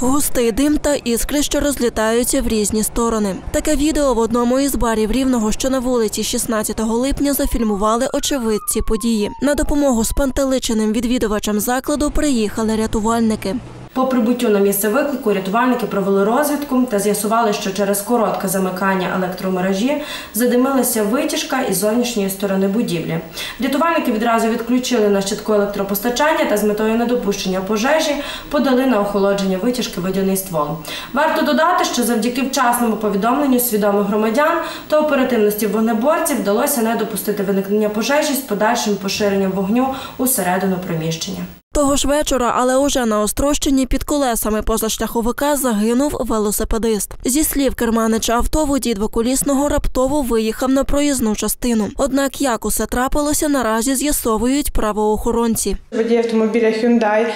Густий дим та іскри, що розлітаються в різні сторони. Таке відео в одному із барів Рівного, що на вулиці 16 липня, зафільмували очевидці події. На допомогу спантеличеним відвідувачам закладу приїхали рятувальники. По прибуттю на місце виклику рятувальники провели розвідку та з'ясували, що через коротке замикання електромережі задимилася витяжка із зовнішньої сторони будівлі. Рятувальники відразу відключили на щитку електропостачання та з метою недопущення пожежі подали на охолодження витяжки водяний ствол. Варто додати, що завдяки вчасному повідомленню свідомих громадян та оперативності вогнеборців вдалося не допустити виникнення пожежі з подальшим поширенням вогню усередину приміщення. Того ж вечора, але уже на Острощині, під колесами позашляховика загинув велосипедист. Зі слів керманича авто, водій двоколісного раптово виїхав на проїзну частину. Однак, як усе трапилося, наразі з'ясовують правоохоронці. Водій автомобіля Hyundai,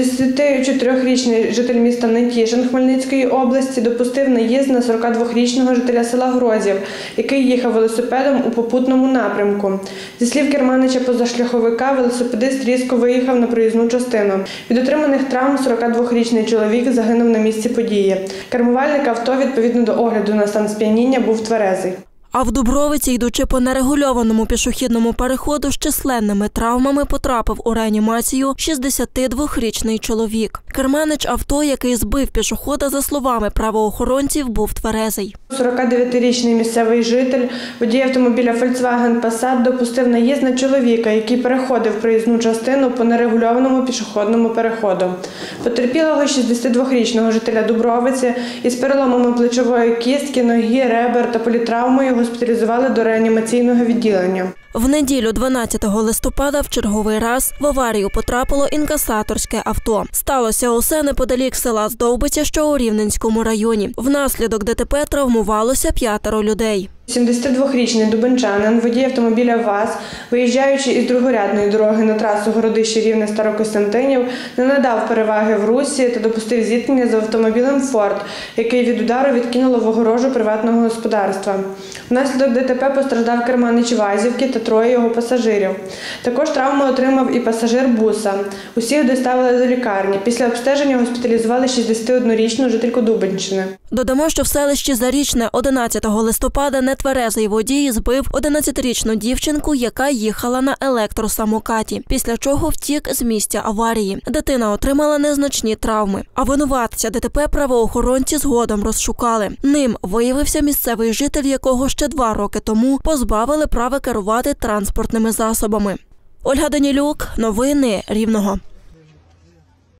64-річний житель міста Нетішин Хмельницької області, допустив наїзд на 42-річного жителя села Грозів, який їхав велосипедом у попутному напрямку. Зі слів керманича позашляховика, велосипедист різко виїхав на проїзну частину. Від отриманих травм 42-річний чоловік загинув на місці події. Кермувальник авто, відповідно до огляду на стан сп'яніння, був тверезий. А в Дубровиці, йдучи по нерегульованому пішохідному переходу з численними травмами, потрапив у реанімацію 62-річний чоловік. Керманич авто, який збив пішохода, за словами правоохоронців, був тверезий. 49-річний місцевий житель, водій автомобіля Volkswagen Passat, допустив наїзд на чоловіка, який переходив проїзну частину по нерегульованому пішохідному переходу. Потерпілого 62-річного жителя Дубровиці із переломами плечової кістки, ноги, ребер та політравмою госпіталізували до реанімаційного відділення. В неділю 12 листопада в черговий раз в аварію потрапило інкасаторське авто. Сталося усе неподалік села Здовбиця, що у Рівненському районі. Внаслідок ДТП травмувалося 5 людей. 72-річний дубенчанин, водій автомобіля ВАЗ, виїжджаючи із другорядної дороги на трасу Городище-Рівне-Старокостянтинів, не надав переваги в русі та допустив зіткнення з автомобілем «Форд», який від удару відкинуло в огорожу приватного господарства. Внаслідок ДТП постраждав керманич «Вазівки» та 3 його пасажирів. Також травми отримав і пасажир буса. Усіх доставили до лікарні. Після обстеження госпіталізували 61-річну жительку Дубенщини. Додамо, що в селищі Зарічне 11 листопада нетверезий водій збив 11-річну дівчинку, яка їхала на електросамокаті, після чого втік з місця аварії. Дитина отримала незначні травми. А винуватця ДТП правоохоронці згодом розшукали. Ним виявився місцевий житель, якого ще 2 роки тому позбавили права керувати транспортними засобами. Ольга Данілюк, новини Рівного.